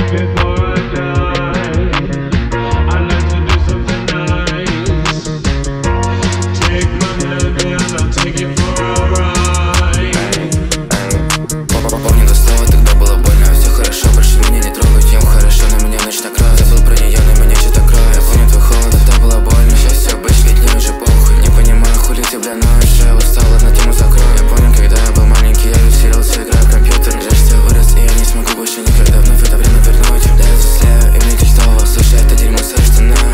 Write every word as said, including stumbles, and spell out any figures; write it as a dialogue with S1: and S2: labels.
S1: before I die. I'd like to do something nice. Take my hand and I'll take you for a ride.
S2: Помню до слова, тогда было больно. Все хорошо, больше меня не трогай. Днем хорошо, на меня ночь накрат. Забыл про нее, на меня что-то край. Я помню твой холод, это было больно. Сейчас все быть, ведь мне уже похуй. Не понимаю, хули тебя ночь. Я устал, одну тему закрою. Я помню, когда я был маленький, я веселился, играя в компьютер. Жаль, что я вырос, и я не смогу больше никогда вновь это время вернуть. Да, я взрослею, и мне тяжело слушать это дерьмо со стены.